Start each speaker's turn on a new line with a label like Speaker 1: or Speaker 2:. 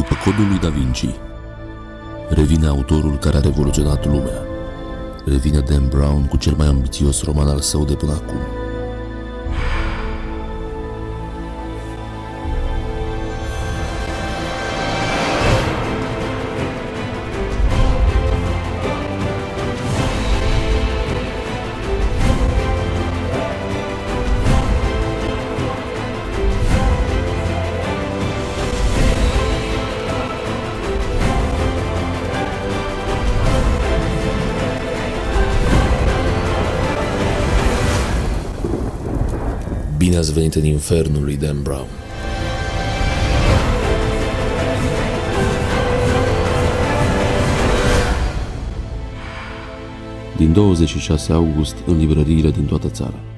Speaker 1: După Codul lui Da Vinci, revine autorul care a revoluționat lumea. Revine Dan Brown cu cel mai ambițios roman al său de până acum. Bine ați venit în infernul lui Dan Brown. Din 26 august în librăriile din toată țara.